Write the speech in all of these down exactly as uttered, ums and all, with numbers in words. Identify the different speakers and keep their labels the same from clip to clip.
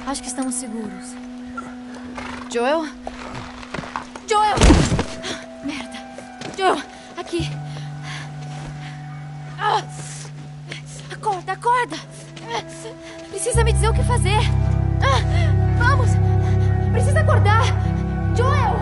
Speaker 1: Acho que estamos seguros. Joel? Joel! Merda! Joel, aqui! Ah! Acorda, acorda! Precisa me dizer o que fazer! Ah! Vamos! Precisa acordar! Joel!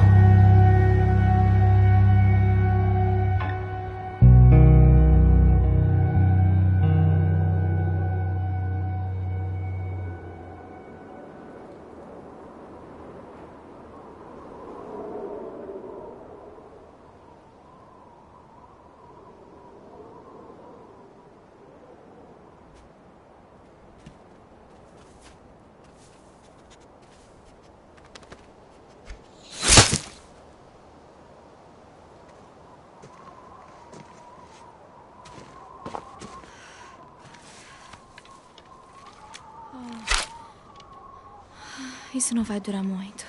Speaker 1: Isso não vai durar muito.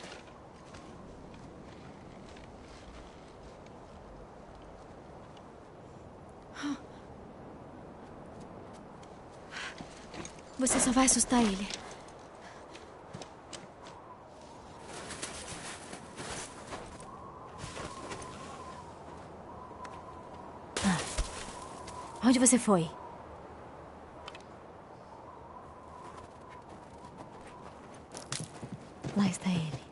Speaker 1: Você só vai assustar ele. Ah. Onde você foi? Lá está ele.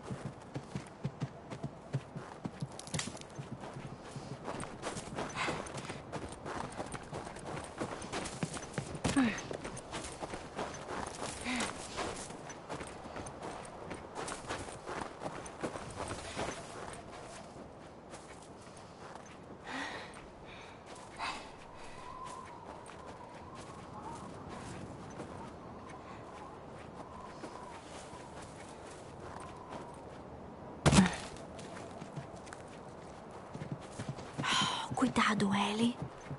Speaker 1: Cuidado, Ellie.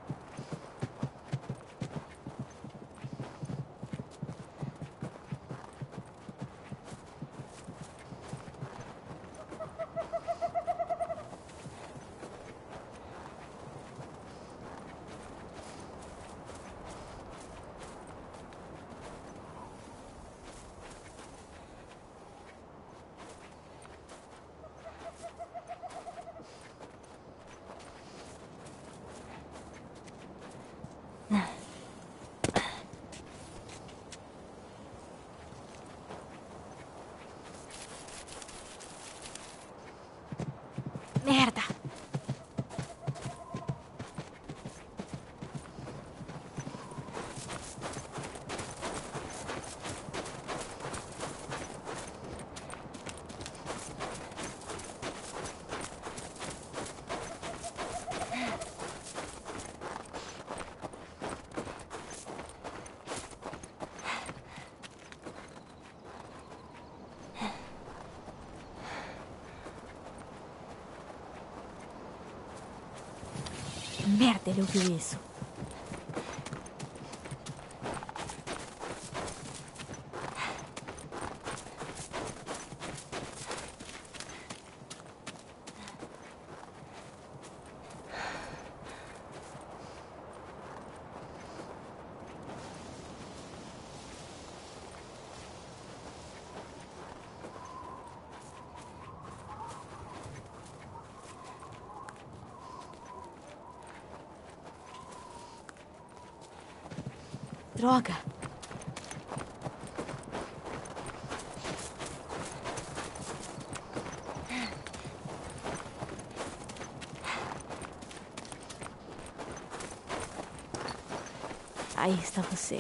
Speaker 1: Merda! Merda, ele ouviu isso. Droga! Aí está você.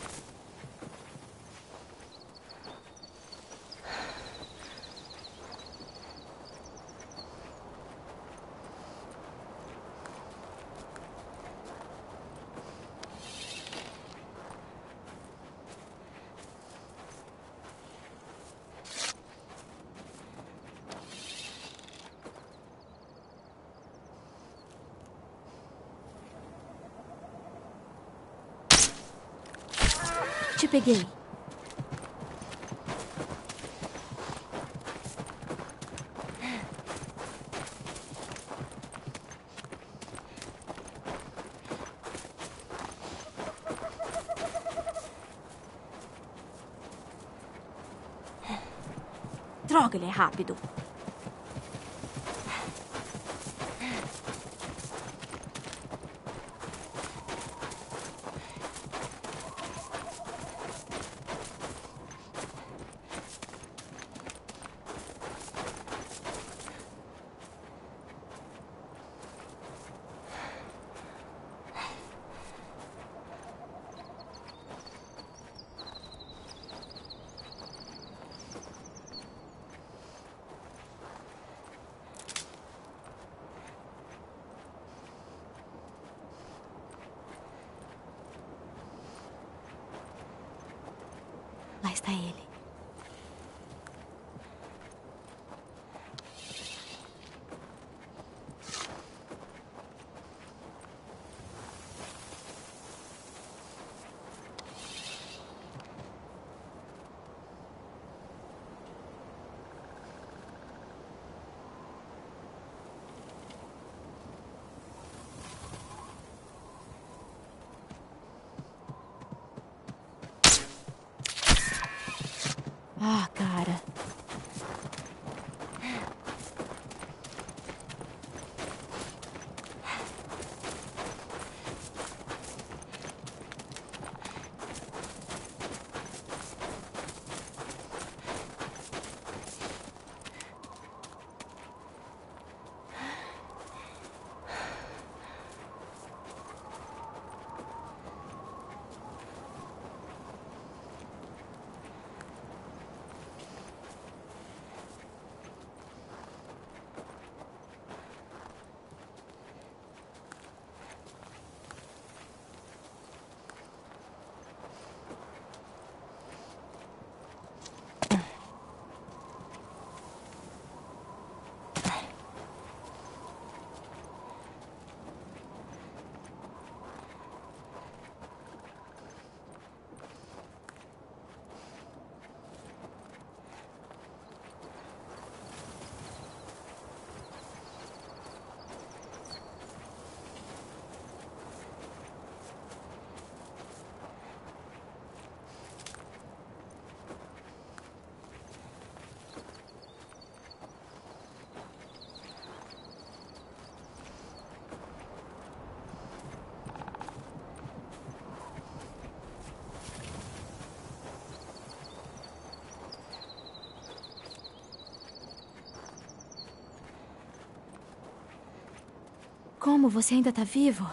Speaker 1: Te peguei. Droga, ele é rápido. Lá está ele. Ah, cara. Como? Você ainda tá vivo?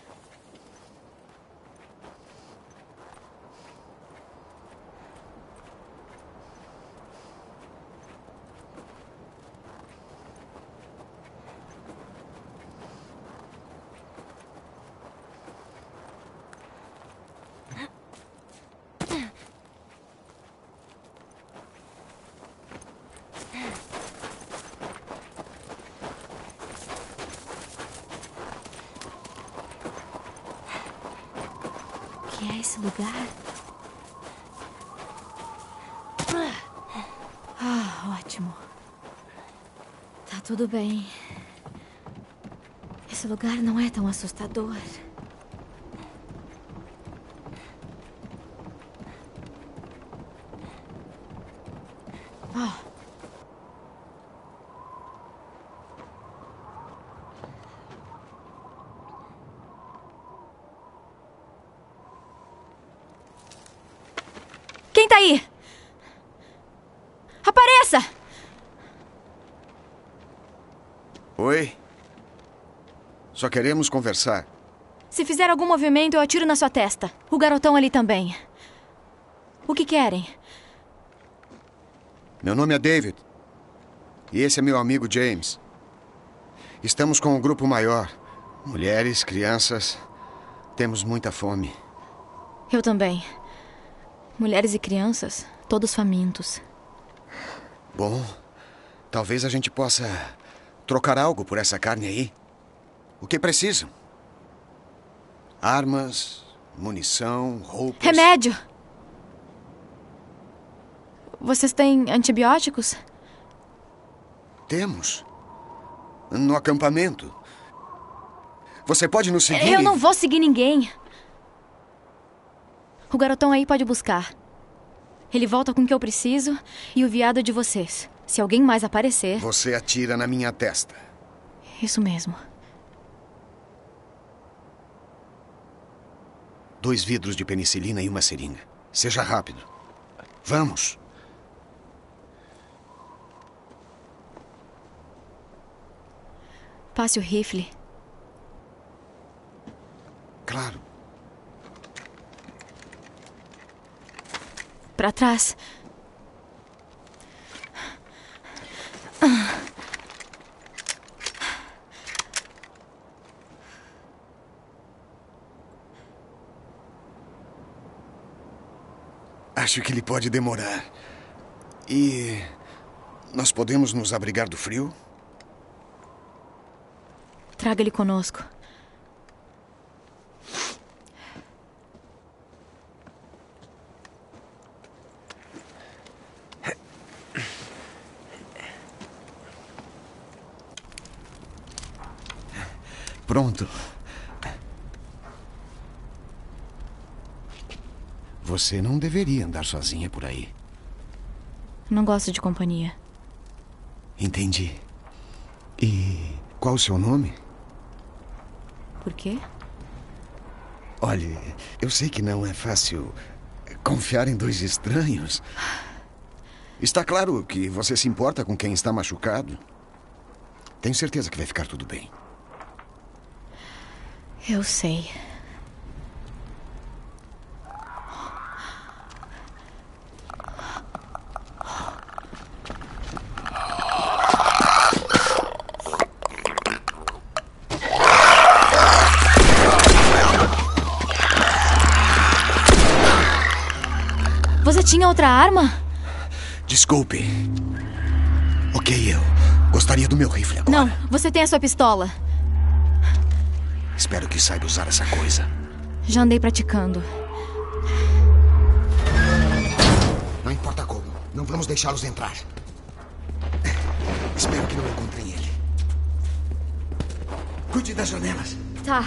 Speaker 1: O que é esse lugar? Ah, ótimo. Tá tudo bem. Esse lugar não é tão assustador. Oh. Quem tá aí? Apareça!
Speaker 2: Oi? Só queremos conversar.
Speaker 1: Se fizer algum movimento, eu atiro na sua testa. O garotão ali também. O que querem?
Speaker 2: Meu nome é David. E esse é meu amigo James. Estamos com um grupo maior. Mulheres, crianças. Temos muita fome.
Speaker 1: Eu também. Mulheres e crianças, todos famintos.
Speaker 2: Bom, talvez a gente possa trocar algo por essa carne aí. O que precisam? Armas, munição, roupas...
Speaker 1: Remédio! Vocês têm antibióticos?
Speaker 2: Temos. No acampamento. Você pode nos seguir?
Speaker 1: Eu não vou seguir ninguém. O garotão aí pode buscar. Ele volta com o que eu preciso e o viado de vocês. Se alguém mais aparecer...
Speaker 2: Você atira na minha testa.
Speaker 1: Isso mesmo.
Speaker 2: Dois vidros de penicilina e uma seringa. Seja rápido. Vamos.
Speaker 1: Passe o rifle.
Speaker 2: Claro.
Speaker 1: Pra trás.
Speaker 2: Acho que ele pode demorar. E nós podemos nos abrigar do frio?
Speaker 1: Traga ele conosco.
Speaker 2: Pronto. Você não deveria andar sozinha por aí.
Speaker 1: Não gosto de companhia.
Speaker 2: Entendi. E qual o seu nome?
Speaker 1: Por quê?
Speaker 2: Olhe, eu sei que não é fácil confiar em dois estranhos. Está claro que você se importa com quem está machucado. Tenho certeza que vai ficar tudo bem.
Speaker 1: Eu sei. Você tinha outra arma?
Speaker 2: Desculpe. Ok, eu gostaria do meu rifle agora.
Speaker 1: Não, você tem a sua pistola.
Speaker 2: Espero que saiba usar essa coisa.
Speaker 1: Já andei praticando.
Speaker 2: Não importa como, não vamos deixá-los entrar. Espero que não encontrem ele. Cuide das janelas.
Speaker 1: Tá.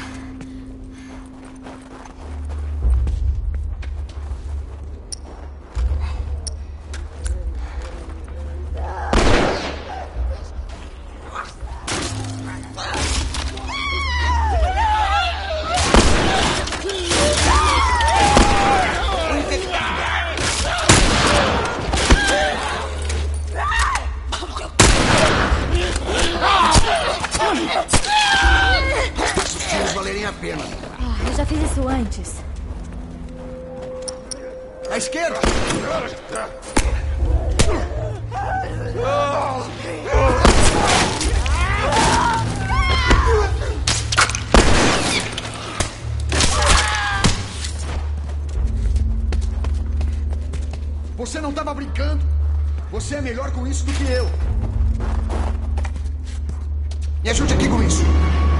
Speaker 1: Eu já fiz isso antes.
Speaker 2: À esquerda! Você não estava brincando. Você é melhor com isso do que eu. Me ajude aqui com isso.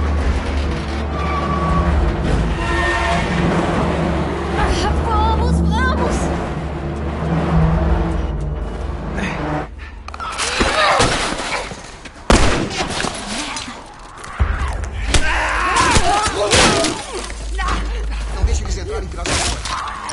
Speaker 1: Vamos, vamos!
Speaker 2: Não deixe eles entrarem pelas portas.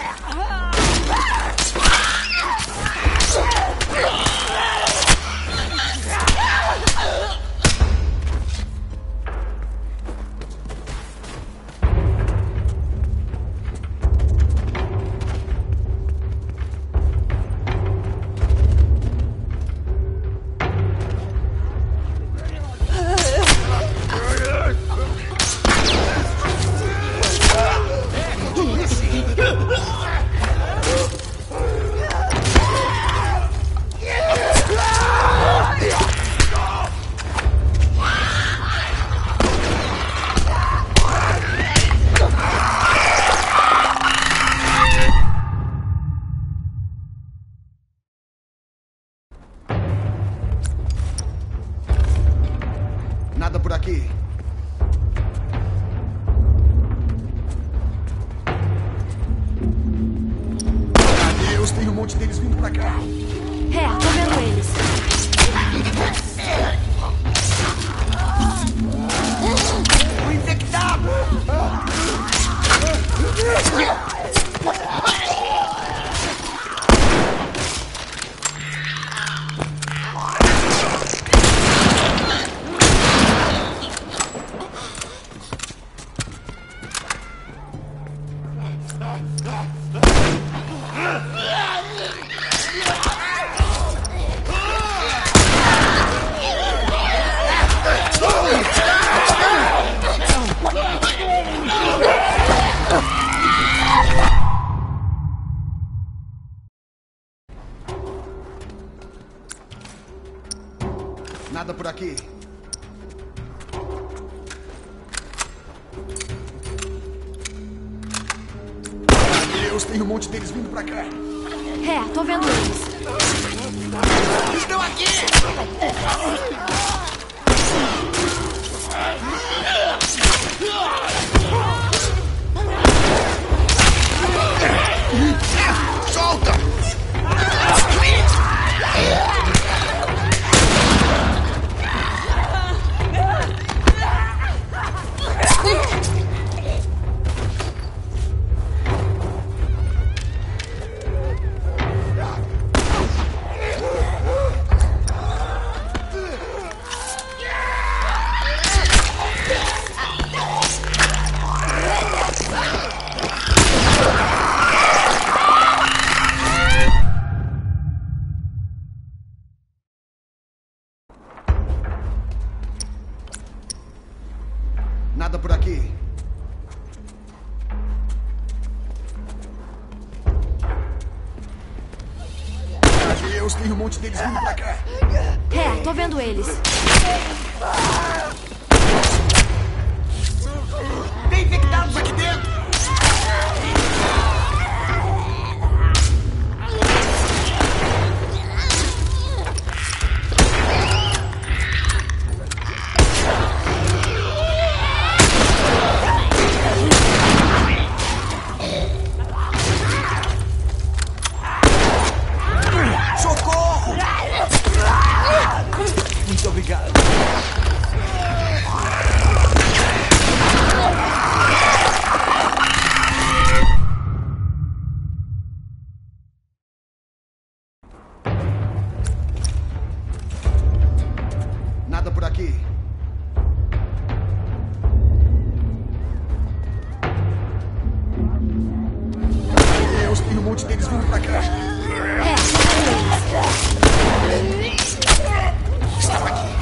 Speaker 2: Nada por aqui. Adeus, tem um monte deles vindo pra cá.
Speaker 1: É, tô vendo eles.
Speaker 2: O infectado! aqui. Meu Deus, tem um monte deles vindo pra cá.
Speaker 1: É, tô vendo eles.
Speaker 2: Estão aqui! Solta! Nada por aqui. Meu Deus, tem um monte deles vindo pra cá.
Speaker 1: É, tô vendo eles.
Speaker 2: Tem infectados aqui dentro! Socorro! Muito obrigado. Nada por aqui. Meu Deus, tem um monte deles vindo pra cá.
Speaker 1: É, tô vendo eles.
Speaker 2: Estão aqui.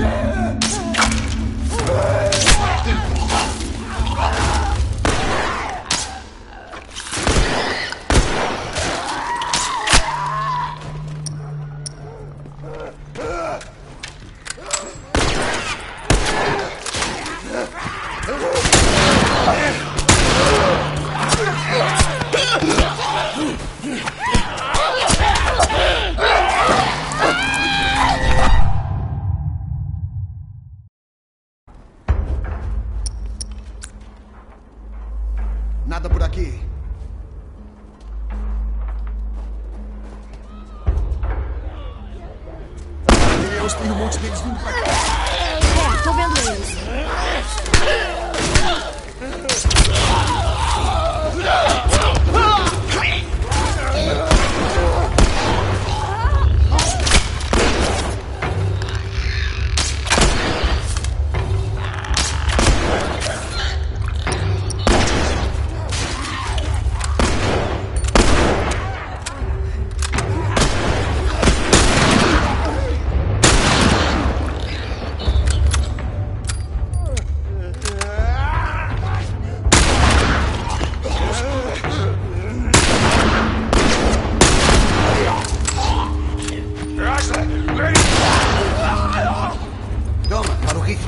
Speaker 2: Nada por aqui. Meu Deus, tem um monte deles vindo pra cá.
Speaker 1: É, tô vendo eles. Toma, para o ritmo.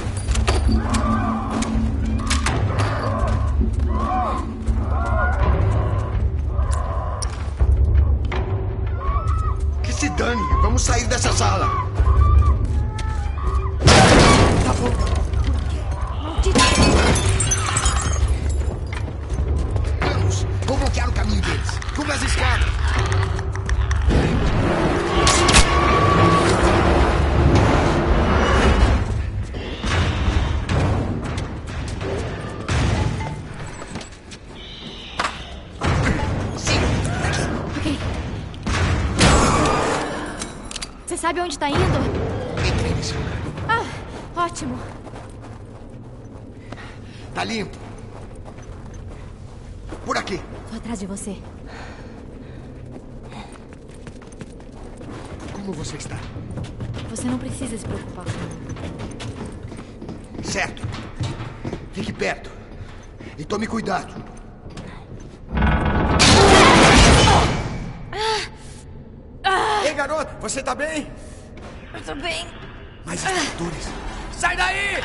Speaker 1: Que se dane, vamos sair dessa sala. Tá bom. Vamos, vou bloquear o caminho deles. Cubra as escadas. Você sabe onde tá indo?
Speaker 2: Entrei nesse lugar.
Speaker 1: Ah, ótimo.
Speaker 2: Tá limpo. Por aqui.
Speaker 1: Tô atrás de você.
Speaker 2: Como você está?
Speaker 1: Você não precisa se preocupar.
Speaker 2: Certo. Fique perto. E tome cuidado. Ei, garota, você tá bem?
Speaker 1: Eu tô bem.
Speaker 2: Mais extratores.
Speaker 3: Sai daí!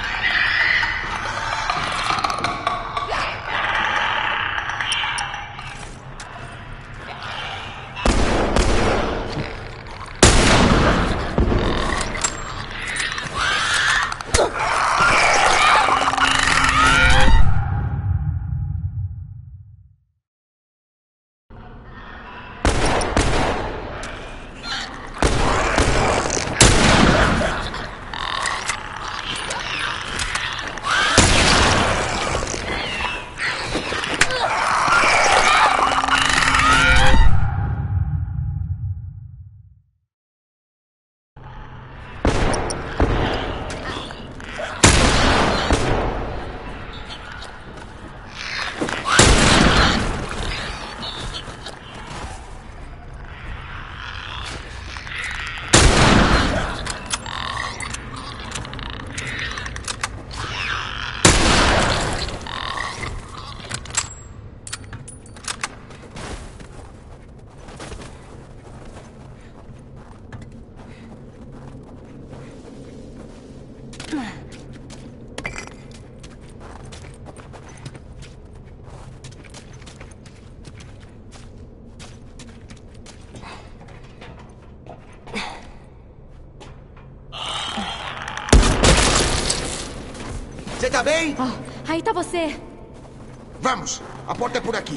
Speaker 2: Você tá bem?
Speaker 1: Oh, aí tá você.
Speaker 2: Vamos, a porta é por aqui.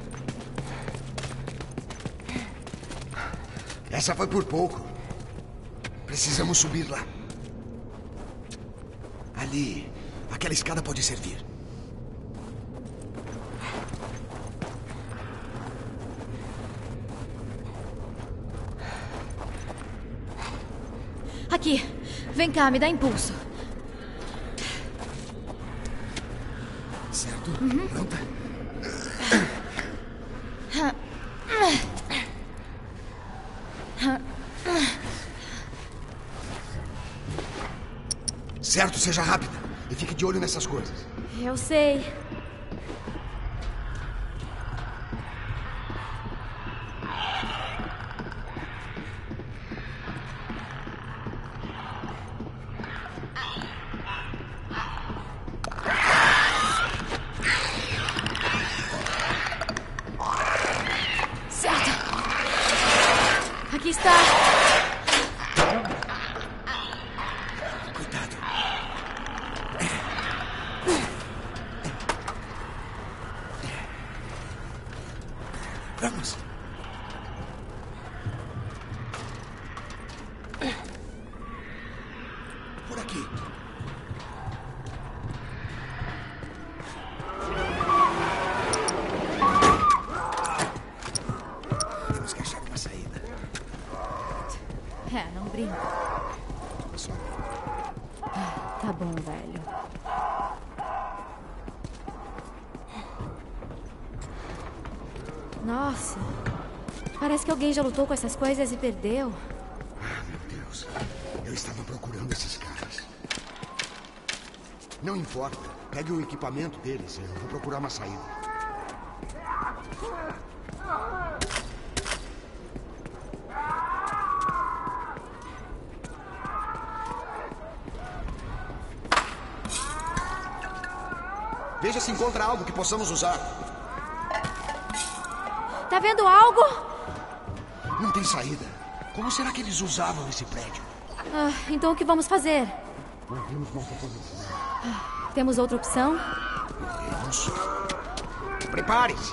Speaker 2: Essa foi por pouco. Precisamos subir lá. Ali, aquela escada pode servir.
Speaker 1: Aqui, vem cá, me dá impulso.
Speaker 2: Certo? Uhum. Pronta? Certo, seja rápida. E fique de olho nessas coisas.
Speaker 1: Eu sei. Aqui está.
Speaker 2: Cuidado. Vamos. Por aqui. Temos que achar uma saída.
Speaker 1: É, não brinca.
Speaker 2: Só.
Speaker 1: Tá bom, velho. Nossa. Parece que alguém já lutou com essas coisas e perdeu.
Speaker 2: Ah, meu Deus. Eu estava procurando esses caras. Não importa. Pegue o equipamento deles. Eu vou procurar uma saída. Veja se encontra algo que possamos usar.
Speaker 1: Tá vendo algo?
Speaker 2: Não tem saída. Como será que eles usavam esse prédio?
Speaker 1: Ah, então o que vamos fazer?
Speaker 2: Não vimos nossa posição.
Speaker 1: Ah, temos outra opção?
Speaker 2: Vamos. Prepare-se.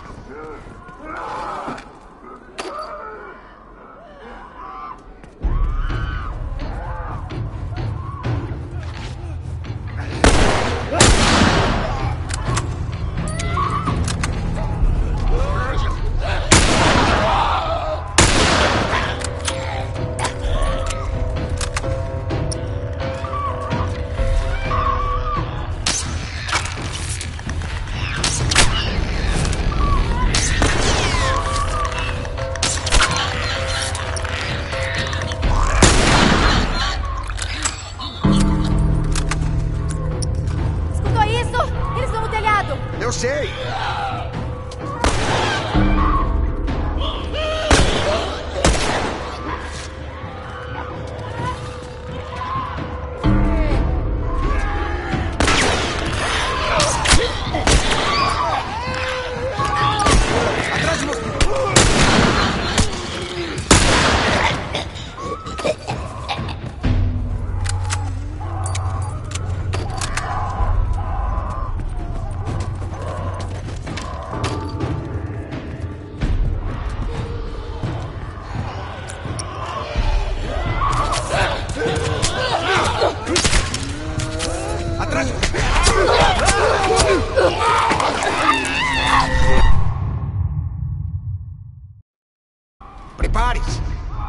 Speaker 2: Prepare-se!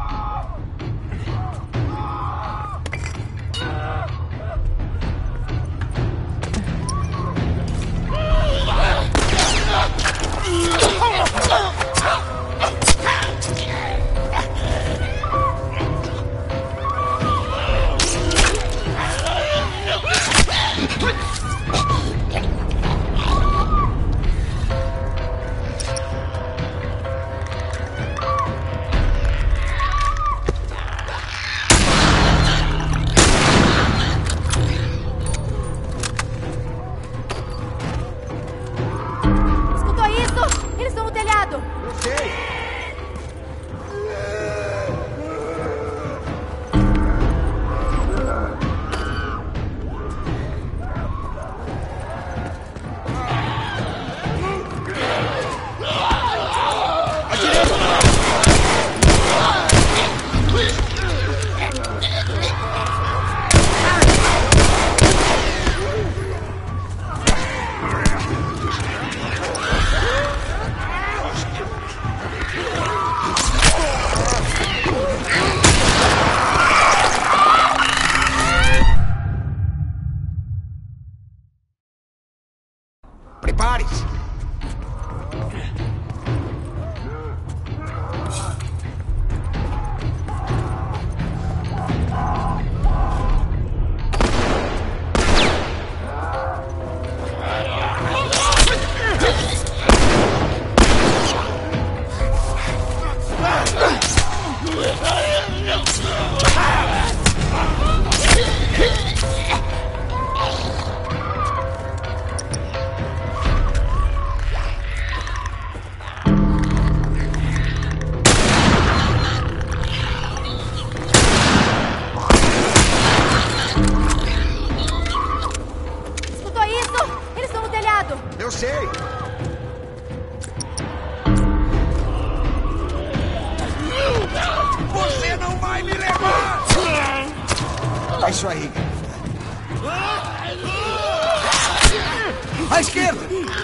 Speaker 2: Prepare-se! Eu sei! Você não vai me levar! É isso aí. À esquerda!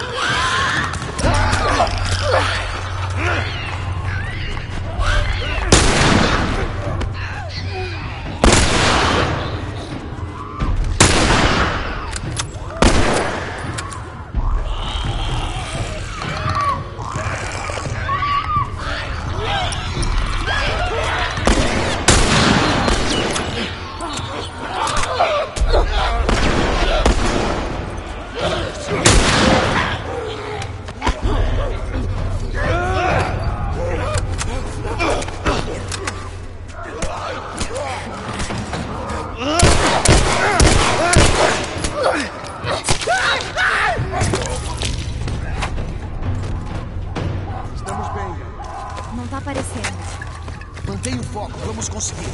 Speaker 1: Não tá aparecendo.
Speaker 2: Mantenha o foco, vamos conseguir.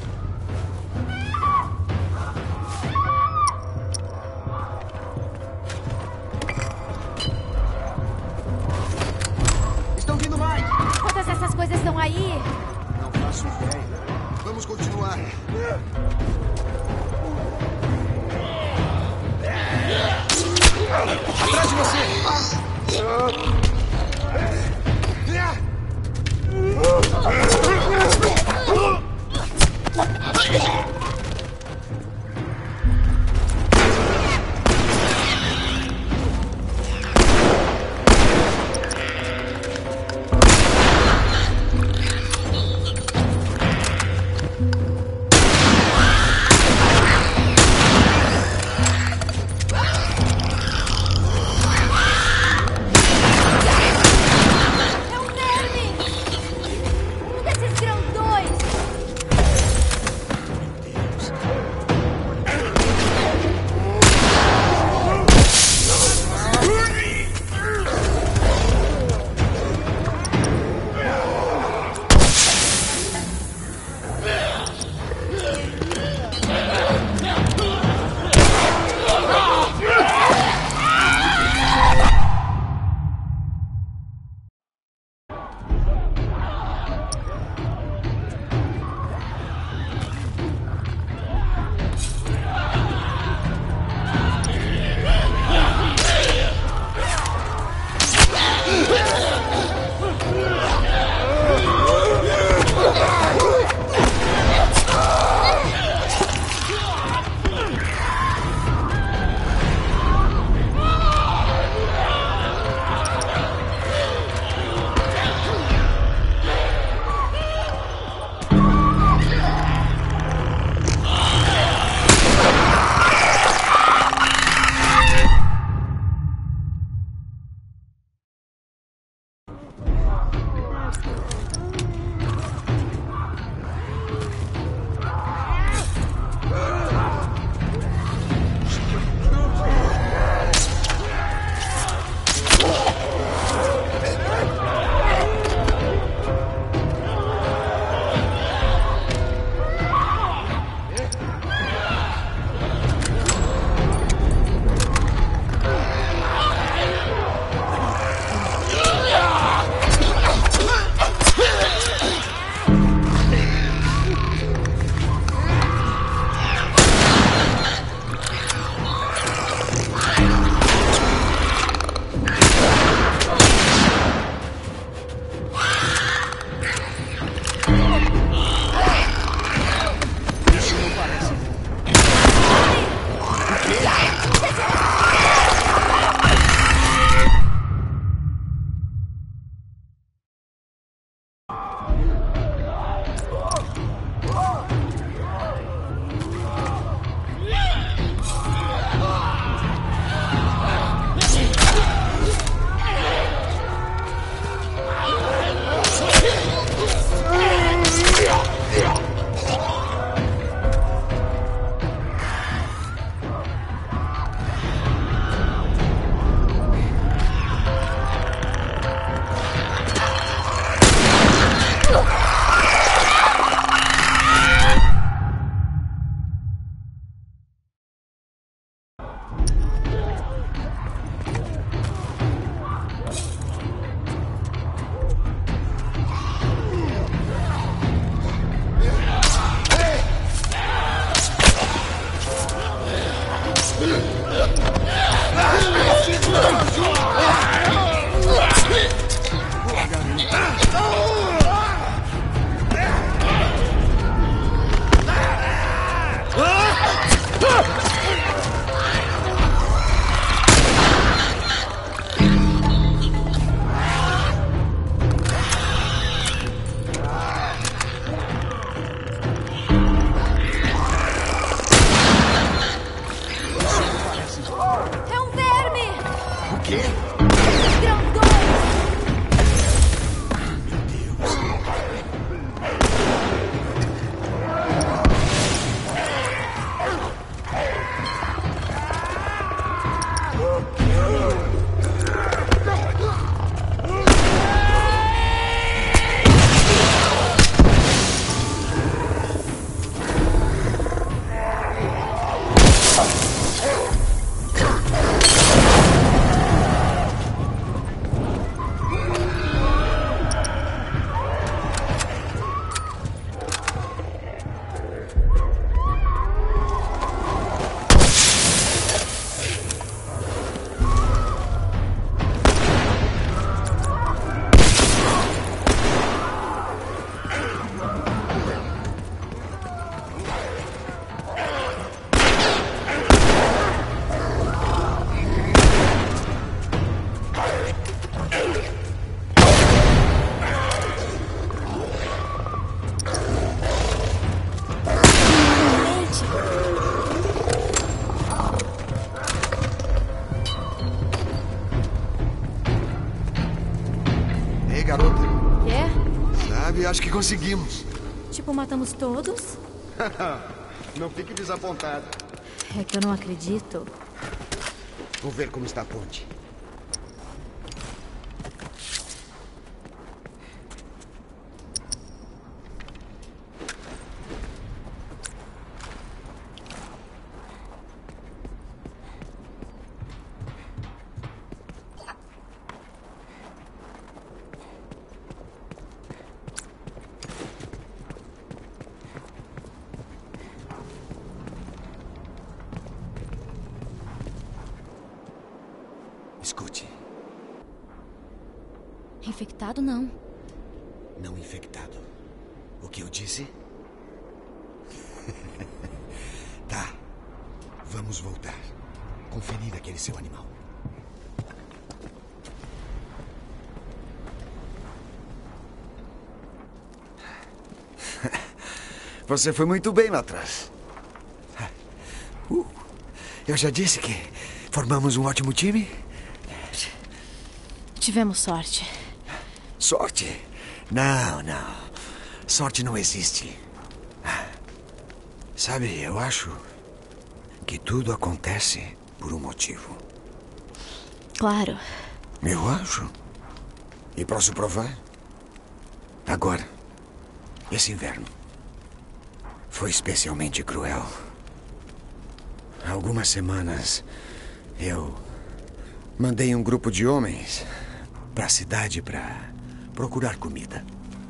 Speaker 2: Estão vindo mais!
Speaker 1: Quantas dessas coisas estão aí?
Speaker 2: Não faço ideia. Vamos continuar. Atrás de você! Ei, garota.
Speaker 1: Quê?
Speaker 2: Sabe, acho que conseguimos.
Speaker 1: Tipo, matamos todos?
Speaker 2: Não fique desapontado.
Speaker 1: É que eu não acredito.
Speaker 2: Vou ver como está a ponte. Escute.
Speaker 1: Infectado, não.
Speaker 2: Não infectado. O que eu disse? Tá. Vamos voltar. Conferir aquele seu animal. Você foi muito bem lá atrás. Uh, eu já disse que formamos um ótimo time.
Speaker 1: Tivemos sorte.
Speaker 2: Sorte? Não, não. Sorte não existe. Sabe, eu acho que tudo acontece por um motivo.
Speaker 1: Claro.
Speaker 2: Eu acho. E posso provar? Agora, esse inverno foi especialmente cruel. Há algumas semanas, eu mandei um grupo de homens para a cidade para procurar comida.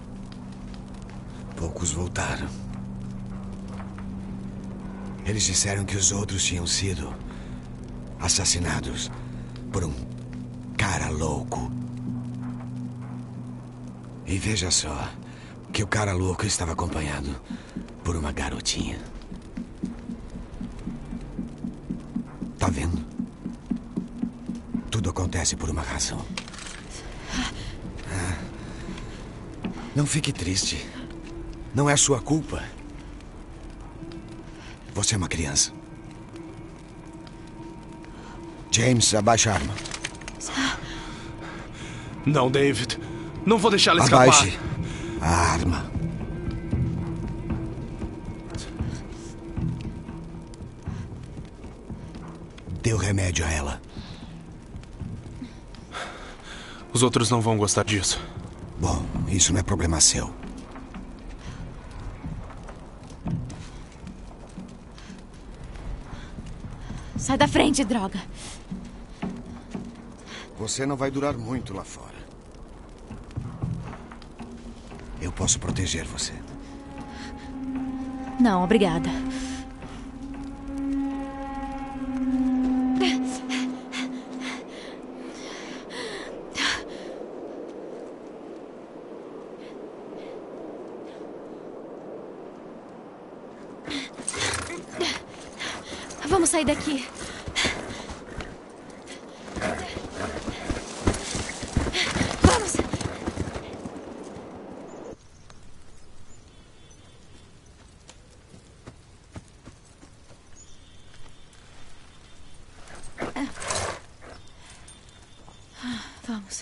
Speaker 2: Poucos voltaram. Eles disseram que os outros tinham sido assassinados por um cara louco. E veja só que o cara louco estava acompanhado por uma garotinha. Tá vendo? Tudo acontece por uma razão. Ah. Não fique triste. Não é sua culpa. Você é uma criança. James, abaixa a arma.
Speaker 3: Não, David. Não vou deixá-la
Speaker 2: Abaixe
Speaker 3: escapar.
Speaker 2: a arma. Dê o remédio a ela.
Speaker 3: Os outros não vão gostar disso.
Speaker 2: Bom, isso não é problema seu.
Speaker 1: Sai da frente, droga.
Speaker 2: Você não vai durar muito lá fora. Eu posso proteger você.
Speaker 1: Não, obrigada. Vamos sair daqui. Vamos. Vamos.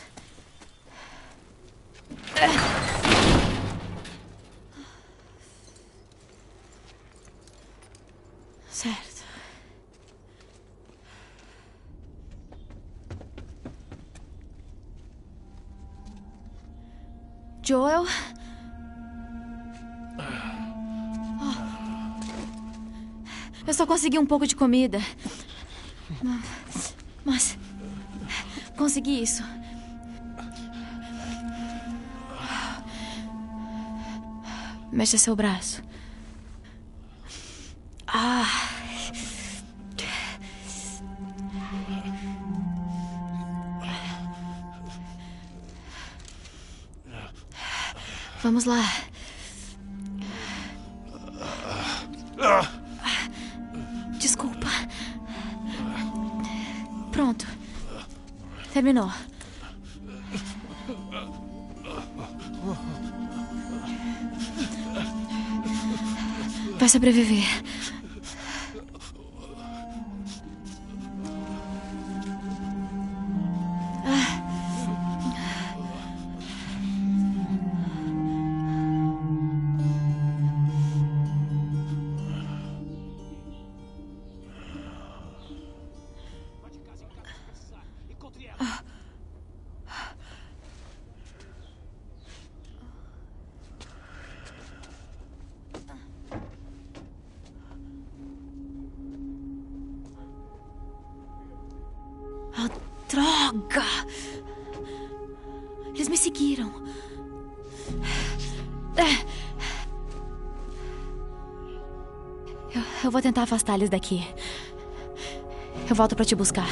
Speaker 1: Certo. Joel? Oh. Eu só consegui um pouco de comida. Mas... consegui isso. Mexa seu braço. Ah... Vamos lá. Desculpa. Pronto. Terminou. Vai sobreviver. Droga! Eles me seguiram. Eu, eu vou tentar afastar eles daqui. Eu volto pra te buscar.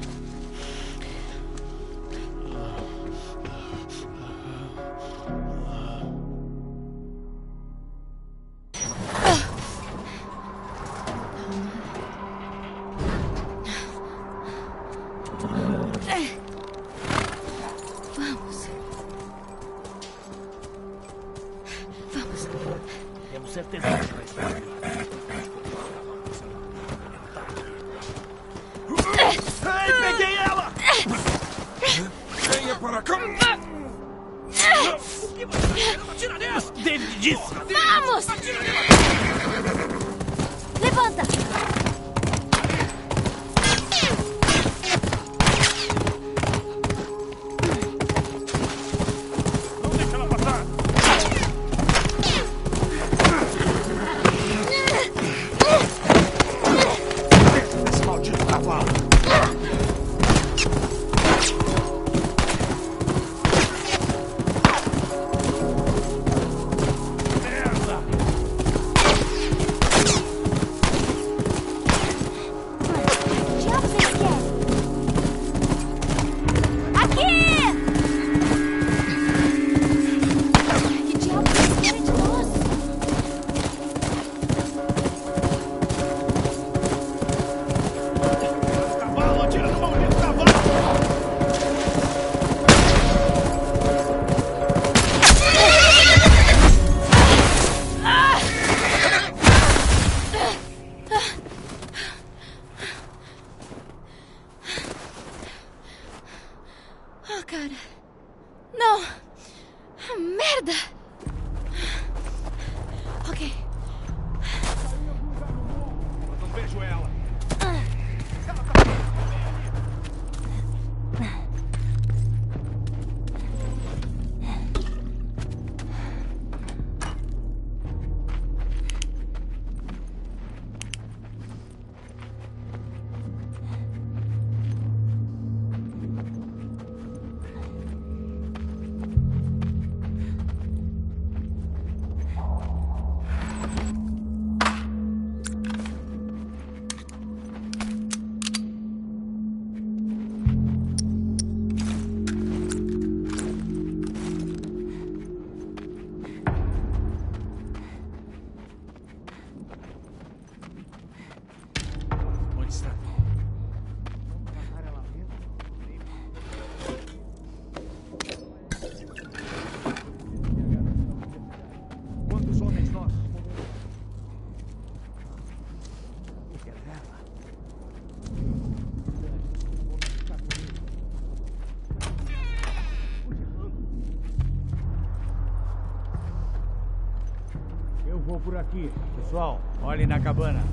Speaker 4: Vou por aqui. Pessoal, olhem na cabana.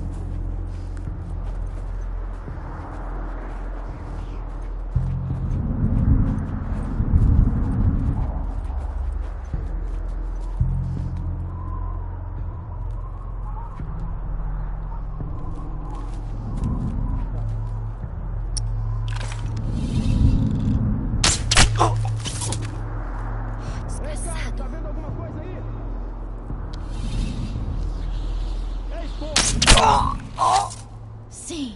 Speaker 1: Sim.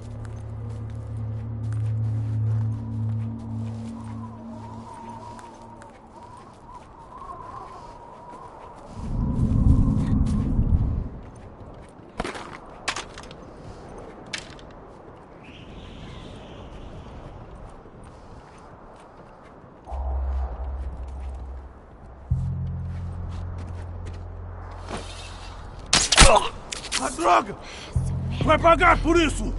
Speaker 4: A droga! Vai pagar por isso!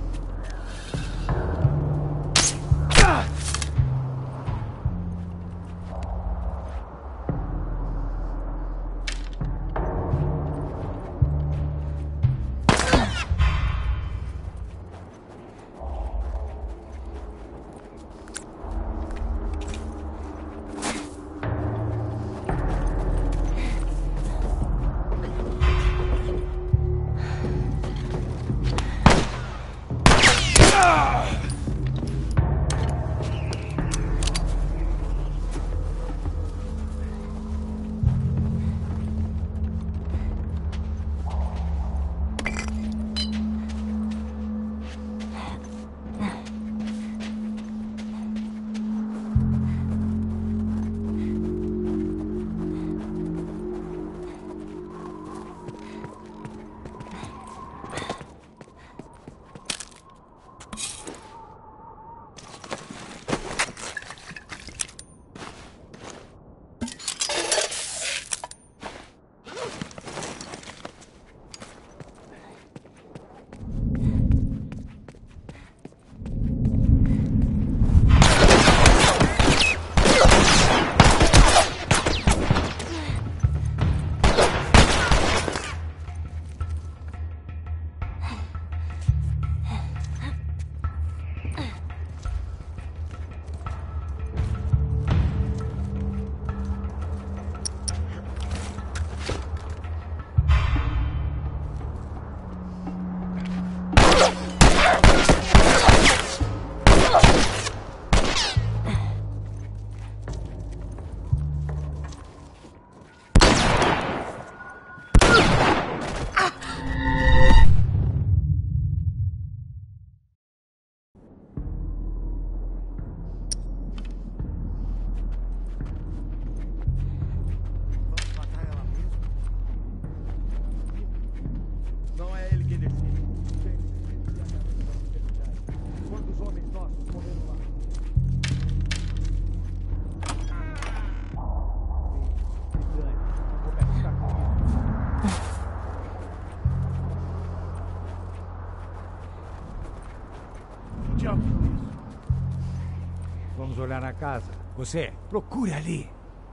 Speaker 5: casa. Você, procure ali.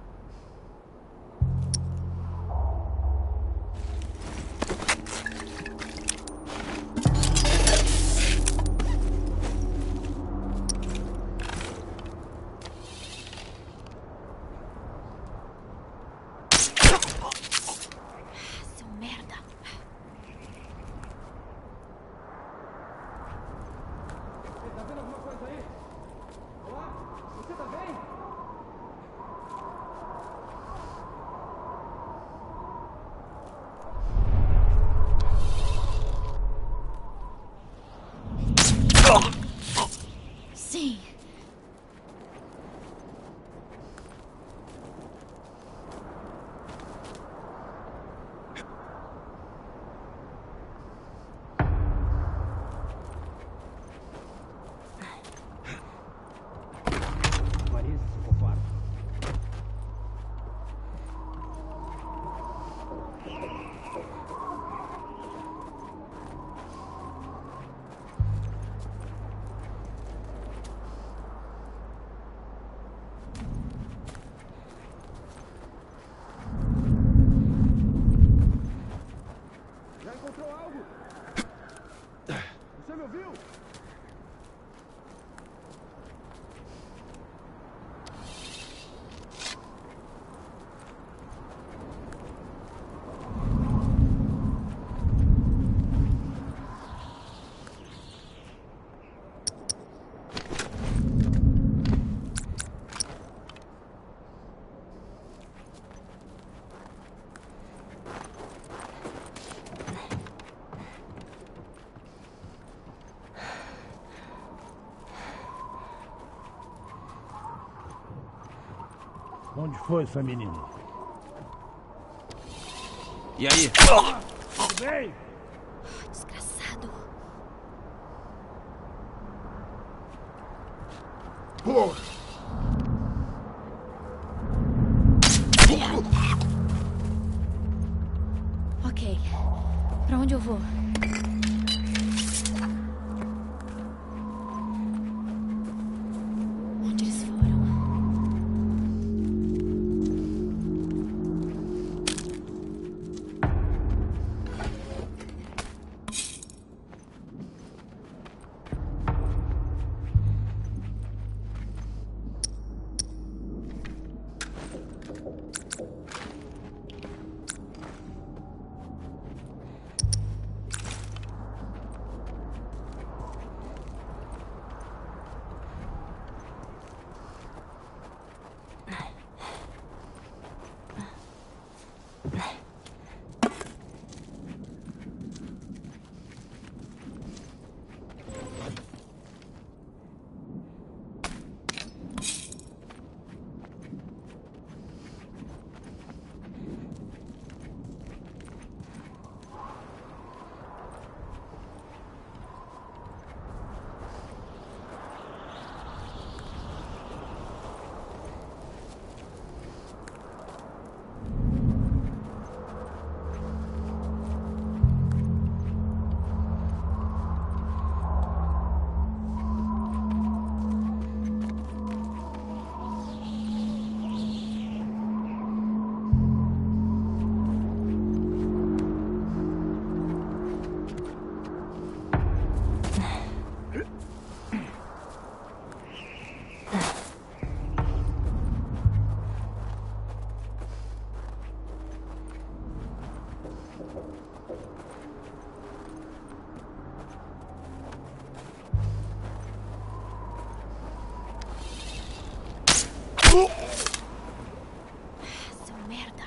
Speaker 1: Sim.
Speaker 5: Marisa, se conforma.
Speaker 4: Você me ouviu? Onde foi sua menina?
Speaker 3: E aí?
Speaker 4: Tudo bem?
Speaker 1: Desgraçado.
Speaker 2: Porra!
Speaker 1: Ok. Pra onde eu vou? Onde eles foram? Seu merda.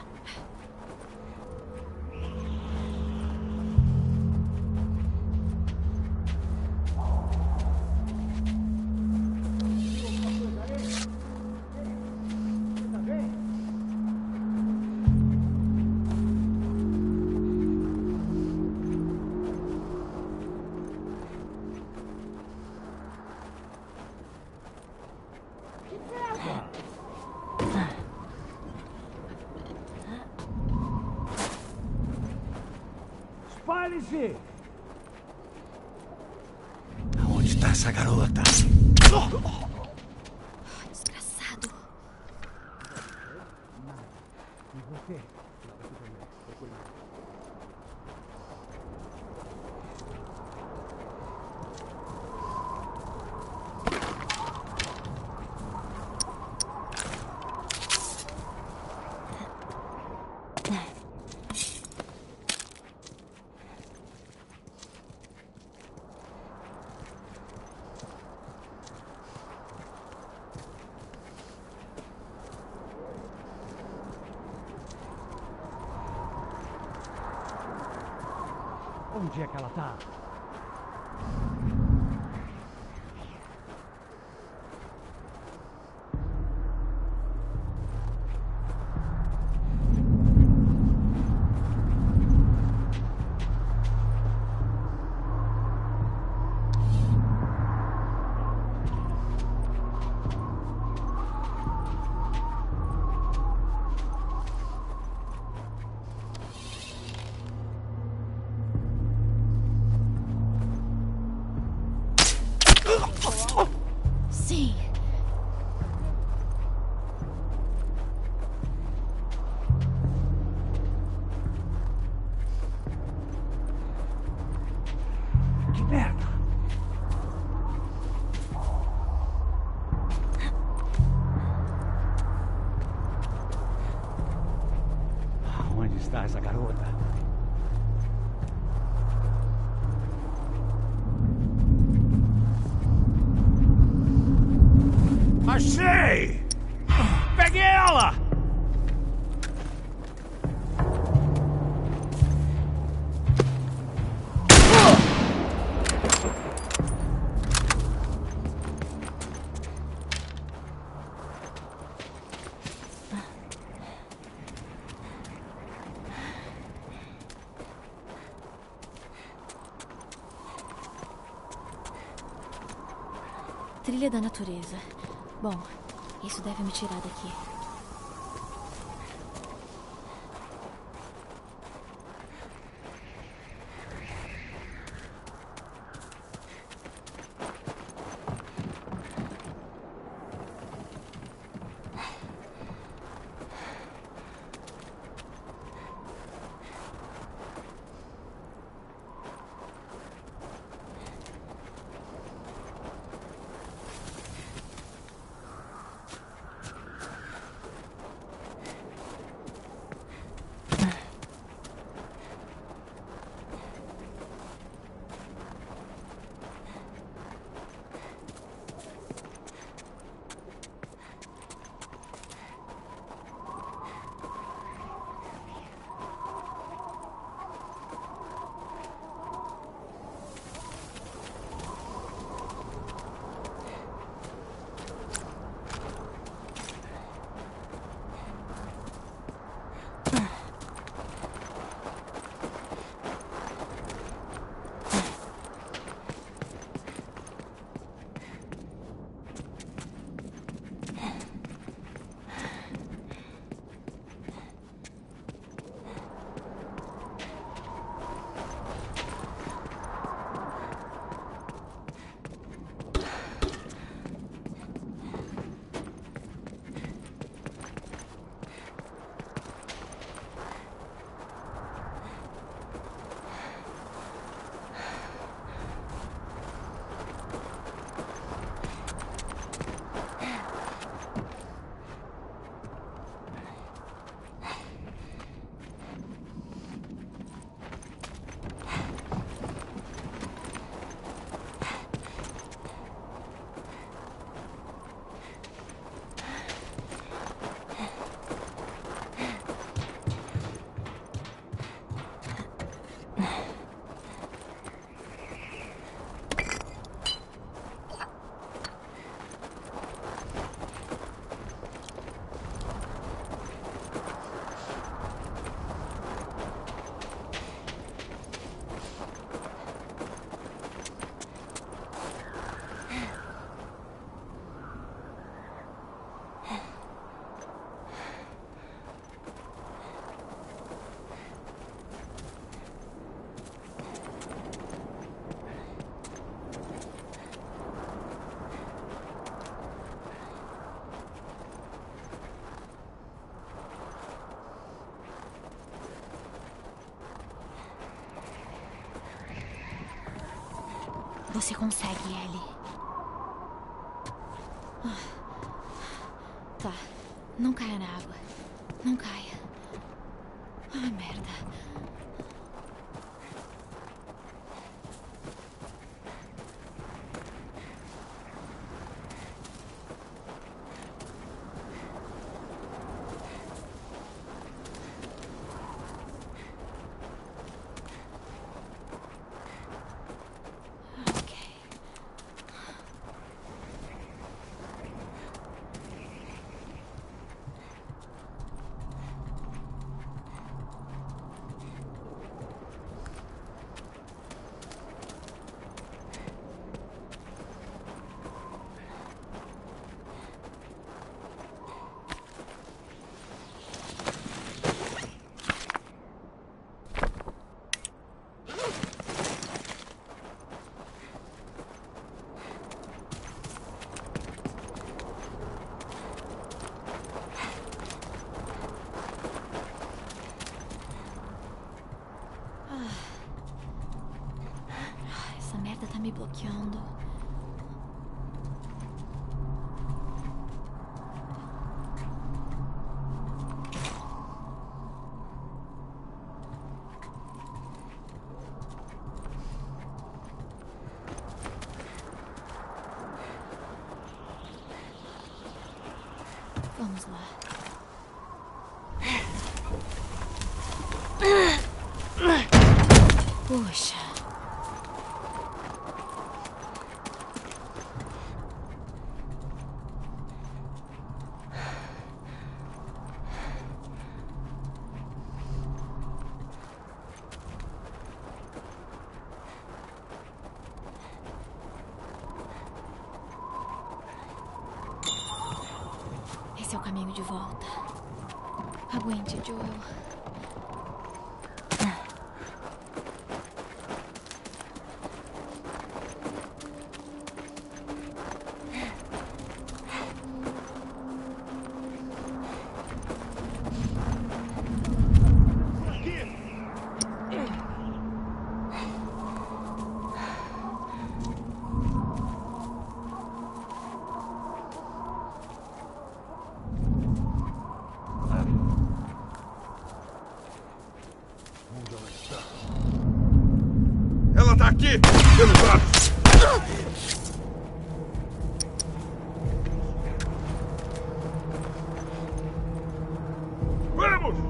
Speaker 5: Espalhe-se!
Speaker 4: Aonde está essa garota?
Speaker 1: Desgraçado.
Speaker 5: E você? Nada aqui também. Procure mais. Onde é que ela tá?
Speaker 1: Sim.
Speaker 5: Que merda! Onde está essa garota? Achei! Peguei ela!
Speaker 1: Trilha da natureza. Bom, isso deve me tirar daqui. Você consegue, Ellie. Ah. Tá. Não caia na água. Não caia. Ah, merda. Tá me bloqueando. Vamos lá. Puxa. Esse é o caminho de volta. Aguente, Joel.
Speaker 4: Ela tá aqui! Pelos lados! Vamos!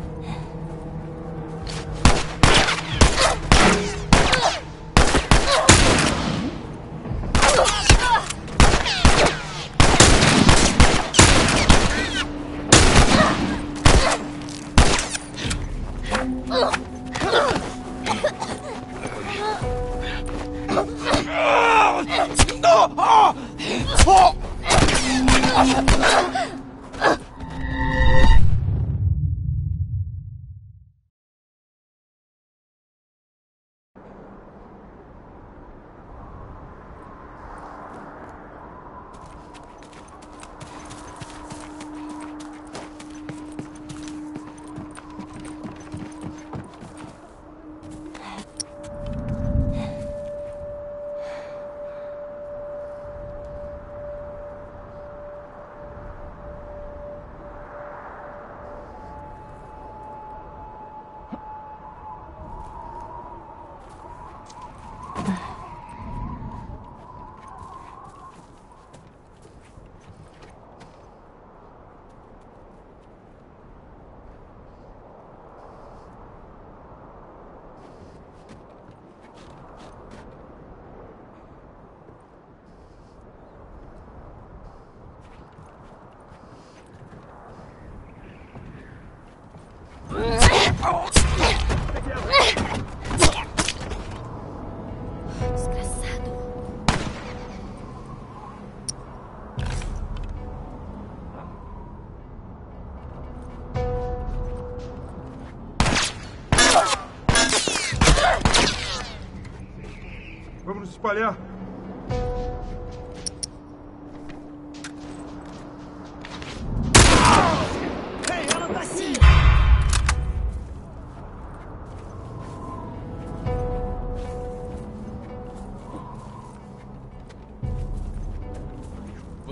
Speaker 4: Desgraçado. Vamos nos espalhar.
Speaker 5: Ei, ela tá aqui!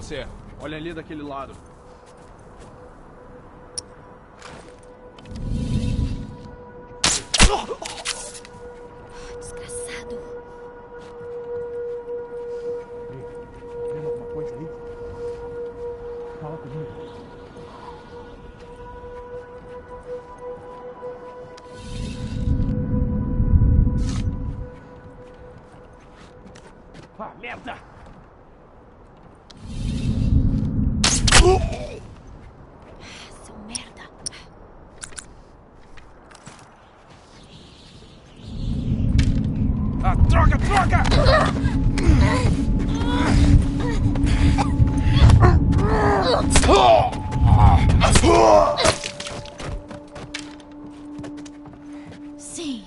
Speaker 6: você. Olha ali daquele lado.
Speaker 1: Desgraçado.
Speaker 4: Vendo alguma coisa aí? Fala comigo. Ah, merda!
Speaker 1: Seu merda.
Speaker 4: Ah, droga, droga!
Speaker 1: Sim.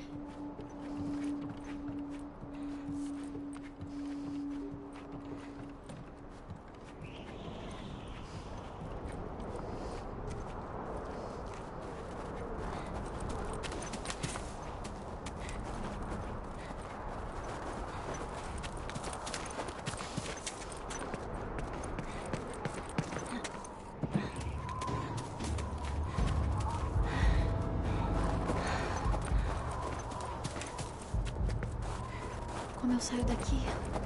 Speaker 1: Como eu saio daqui?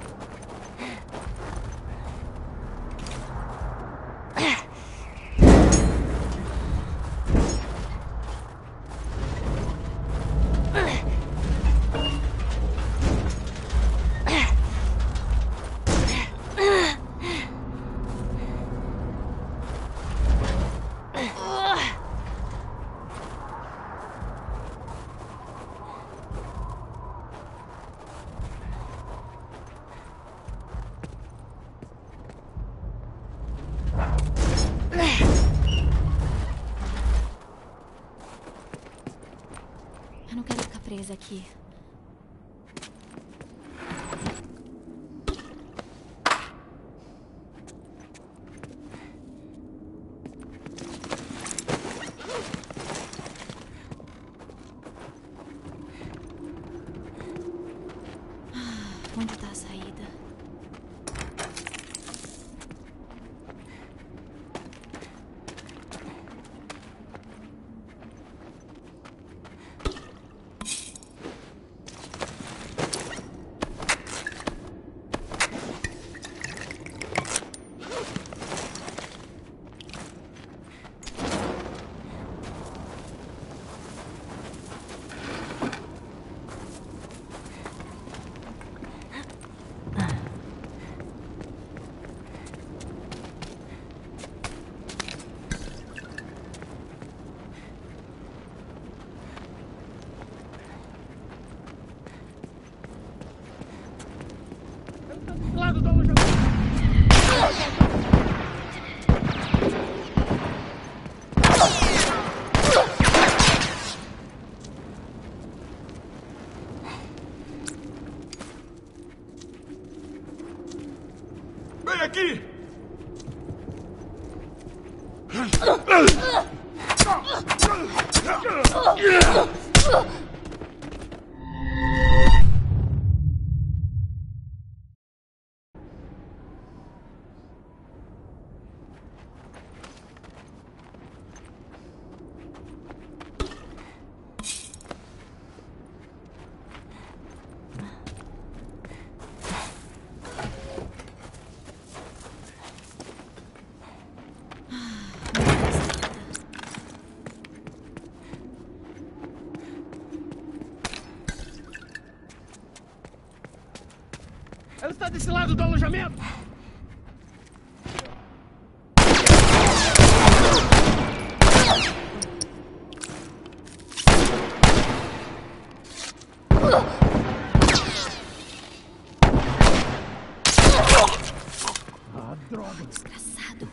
Speaker 1: Eu não quero ficar presa aqui. Ah, onde tá a saída?
Speaker 4: Lado da loja.
Speaker 3: Vem aqui!
Speaker 4: Ela está desse lado do alojamento. Ah, droga.
Speaker 1: Desgraçado.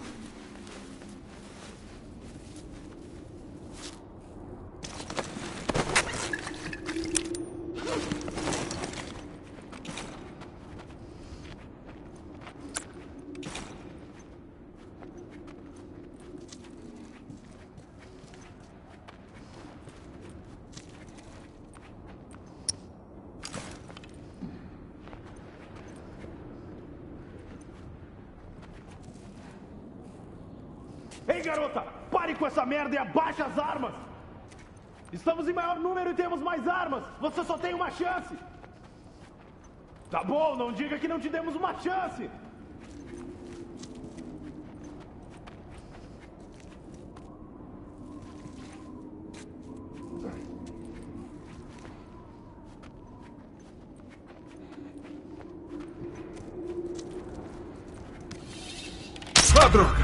Speaker 4: Ei, garota! Pare com essa merda e abaixe as armas! Estamos em maior número e temos mais armas! Você só tem uma chance! Tá bom, não diga que não te demos uma chance!
Speaker 3: Ah, droga!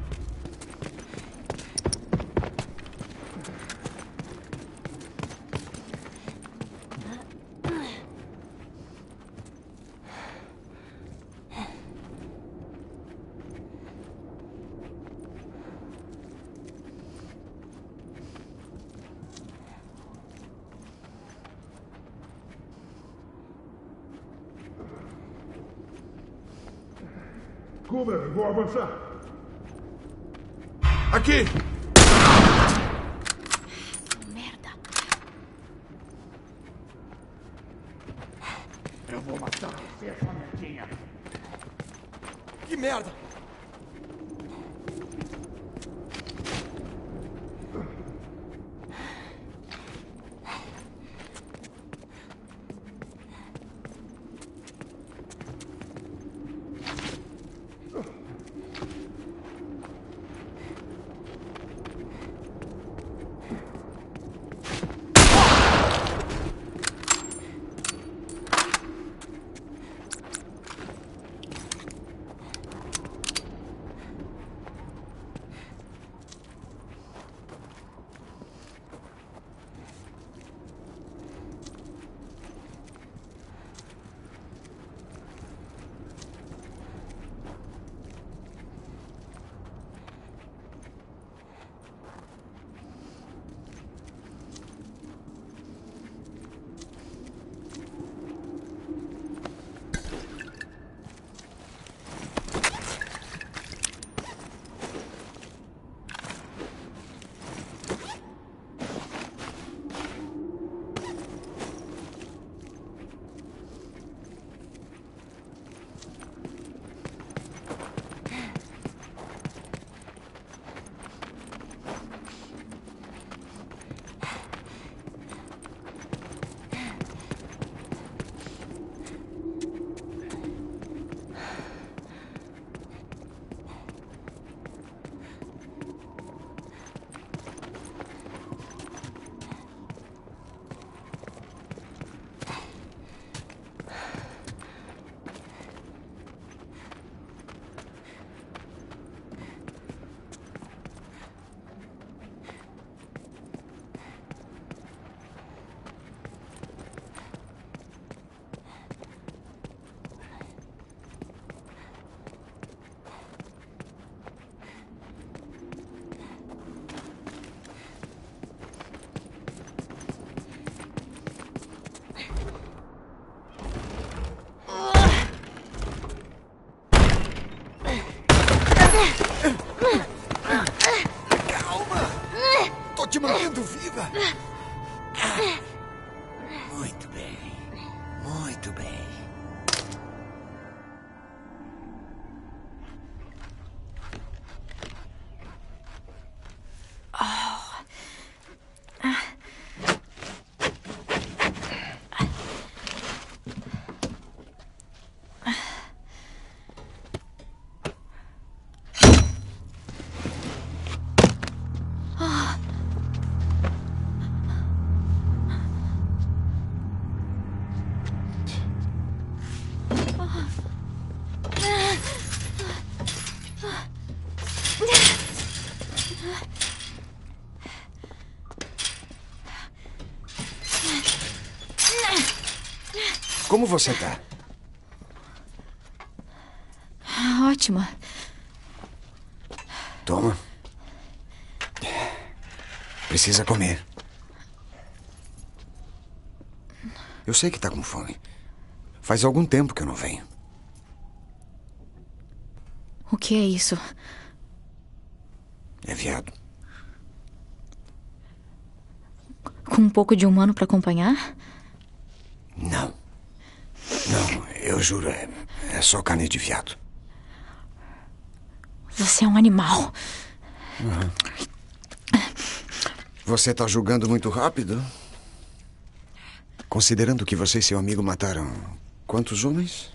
Speaker 3: Cooper, vou avançar. Aqui!
Speaker 1: Merda.
Speaker 4: Eu vou matar você, sua merdinha.
Speaker 3: Que merda!
Speaker 2: Calma! Tô te mantendo viva! Muito bem. Muito bem. Como você tá?
Speaker 1: Ótima.
Speaker 2: Toma. Precisa comer. Eu sei que tá com fome. Faz algum tempo que eu não venho.
Speaker 1: O que é isso?
Speaker 2: É viado.
Speaker 1: Com um pouco de humano pra acompanhar?
Speaker 2: Não. Não, eu juro, é, é só carne de viado.
Speaker 1: Você é um animal.
Speaker 2: Você está julgando muito rápido? Considerando que você e seu amigo mataram quantos homens?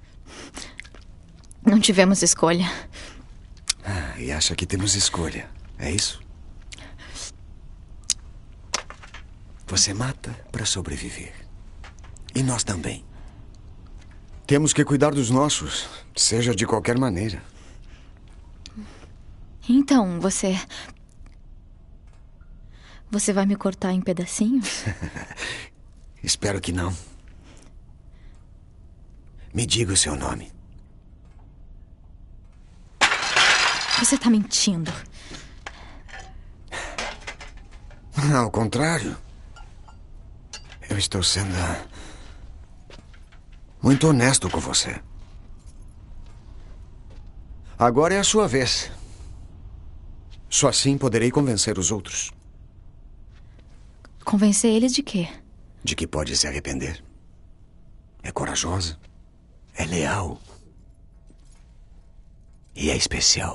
Speaker 1: Não tivemos escolha.
Speaker 2: Ah, e acha que temos escolha, é isso? Você mata para sobreviver. E nós também. Temos que cuidar dos nossos, seja de qualquer maneira.
Speaker 1: Então, você... Você vai me cortar em pedacinhos?
Speaker 2: Espero que não. Me diga o seu nome.
Speaker 1: Você tá mentindo.
Speaker 2: Ao contrário. Eu estou sendo muito honesto com você. Agora é a sua vez. Só assim poderei convencer os outros.
Speaker 1: Convencer eles de quê?
Speaker 2: De que pode se arrepender. É corajosa. É leal. E é especial.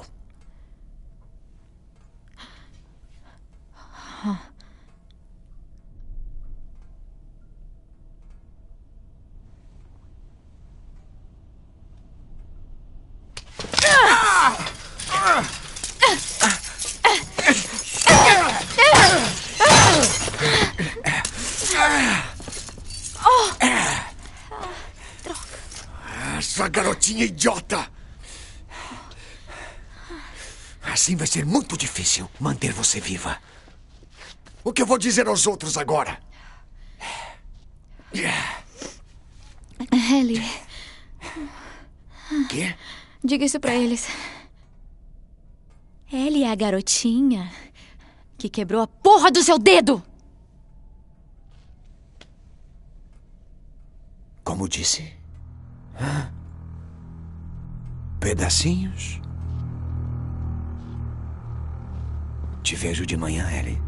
Speaker 2: Essa garotinha idiota! Assim vai ser muito difícil manter você viva. O que eu vou dizer aos outros agora?
Speaker 1: Ellie,
Speaker 2: Quê?
Speaker 1: diga isso pra eles. Ellie é a garotinha que quebrou a porra do seu dedo!
Speaker 2: Como disse? Hã? Pedacinhos? Te vejo de manhã, Ellie.